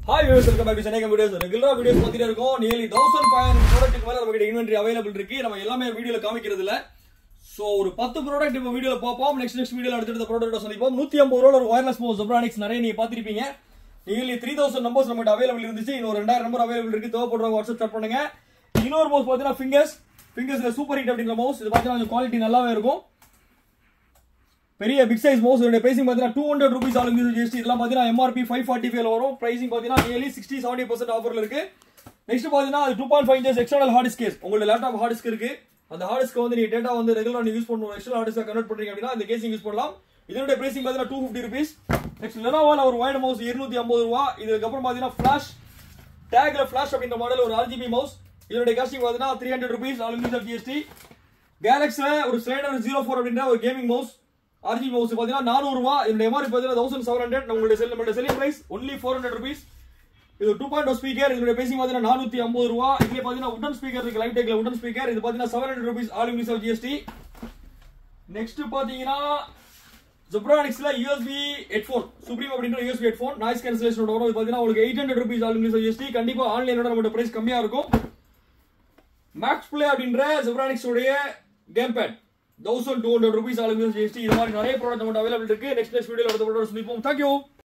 Hi viewers, welcome back to Chennai videos. Regular videos பாத்திட்டே இருக்கோம். Nearly 1500 ப்ராடக்ட்க்கு மேல நமக்கு inventory available இருக்கு. நம்ம எல்லாமே வீடியோல காமிக்கிறது இல்ல. சோ ஒரு 10 ப்ராடக்ட் இப்ப வீடியோல பாப்போம். நெக்ஸ்ட் வீடியோல அடுத்த ப்ராடக்ட்ட சந்திப்போம். 150 ரூபாய்ல ஒரு வயர்லெஸ் மவுஸ் Rs.150 நிறைய நீங்க பாத்திருப்பீங்க. Nearly 3000 நம்பர்ஸ் நமக்கு available இருந்துச்சு. இன்னும் 2000 நம்பர் available இருக்கு. தேவைப்படுறவங்க வாட்ஸ்அப் chat பண்ணுங்க. இன்னொரு மவுஸ் பாத்தீங்கன்னா ஃபிங்கர்ஸ்ல சூப்பர் ஹீட் அப்படிங்கற மவுஸ். இது பாத்தீங்கன்னா குவாலிட்டி நல்லாவே இருக்கும். பெரிய பிக் சைஸ் மவுஸ் இதோட பிரைசிங் பாத்தீங்கன்னா 200 ரூபீஸ் ஆல் இன்க்ளூசிவ் ஜிஎஸ்டி. இதெல்லாம் பாத்தீங்கன்னா எம்ஆர்பி 545 ல வரும். பிரைசிங் பாத்தீங்கன்னா நியர்லி 60-70% ஆஃபர்ல இருக்கு. நெக்ஸ்ட் பாத்தீங்கன்னா 2.5 inches external hard disk case. உங்களோட லேப்டாப் ஹார்ட் டிஸ்க் இருக்கு. அந்த ஹார்ட் டிஸ்க் வந்து நீங்க டேட்டா வந்து ரெகுலரா நீங்க யூஸ் பண்ணனும். எக்ஸ்டர்னல் ஹார்ட் டிஸ்க் கன்வர்ட் பண்றீங்க அப்படினா இந்த கேசிங் யூஸ் பண்ணலாம். இதோட பிரைசிங் பாத்தீங்கன்னா 250 ரூபீஸ். நெக்ஸ்ட் லெனோவோல ஒரு வைட் மவுஸ் 250 ரூபாய். இதுக்கு அப்புறம் பாத்தீங்கன்னா ஃபிளாஷ் டேக்ல ஃபிளாஷ் அப்படிங்கற மாடல் ஒரு RGB மவுஸ். இதோட காஸ்டிங் பாத்தீங்கன்னா 300 ரூபீஸ் ஆல் இன்க்ளூசிவ் ஜிஎஸ்டி. கேலக்ஸில ஒரு ஸ்லைடர் 04 அப்படிங்கற ஒரு கேமிங் மவுஸ் RGB மவுஸ் பாத்தீங்கன்னா 400 ரூபாய். இதோட எம்ஆர்பி பாத்தீங்கன்னா 1700. நம்மளுடைய செல்லிங் பிரைஸ் only 400 ரூபீஸ். இது 2.0 ஸ்பீக்கர். இதோட பிரைசிங் பாத்தீங்கன்னா 450 ரூபாய். இதுல பாத்தீங்கன்னா வுடன் ஸ்பீக்கர் இருக்கு. லைவ் டெக்ல வுடன் ஸ்பீக்கர். இது பாத்தீங்கன்னா 700 rupees all inclusive GST. Next பாத்தீங்கன்னா Rs.150ல USB ஹெட்போன் சுப்ரீம் அப்படிங்கற USB ஹெட்போன் நாய்ஸ் கேன்சலேஷனோட வரும். இது பாத்தீங்கன்னா உங்களுக்கு 800 ரூபீஸ் ஆல் இன்க்ளூசிவ் ஜிஎஸ்டி. கண்டிப்பா ஆன்லைனோட நம்மளோட பிரைஸ் கம்மியா இருக்கும். மேக்ஸ் பிளே அப்படிங்கற Rs.150 உடைய game pad 1200 rupees all inclusive GST. இது மாதிரி நிறைய ப்ராடக்ட் நம்மட்ட அவைலபிள் இருக்கு. நெக்ஸ்ட் வீடியோல அடுத்த ப்ராடக்ட் சந்திப்போம். Thank you.